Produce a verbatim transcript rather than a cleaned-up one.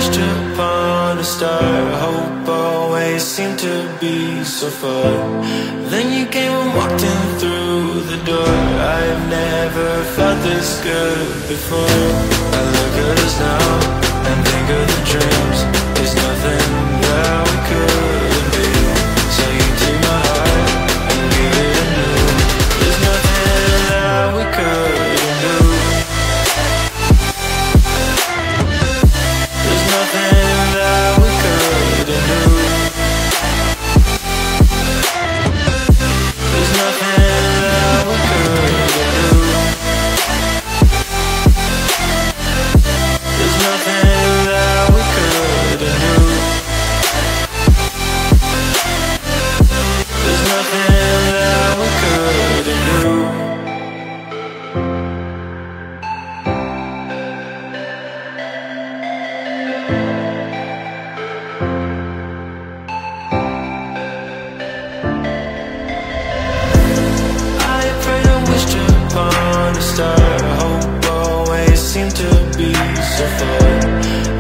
wished upon a star. Hope always seemed to be so far. Then you came and walked in through the door. I've never felt this good before. I look at us now and think of the dreams. There's nothing that we couldn't be. So you take my heart and give it a new. There's nothing that we couldn't do. There's nothing that we couldn't do. There's nothing that we couldn't do. There's nothing that we couldn't do. There's nothing that we couldn't do. I prayed and wished upon a star. Hope always seemed to be so far.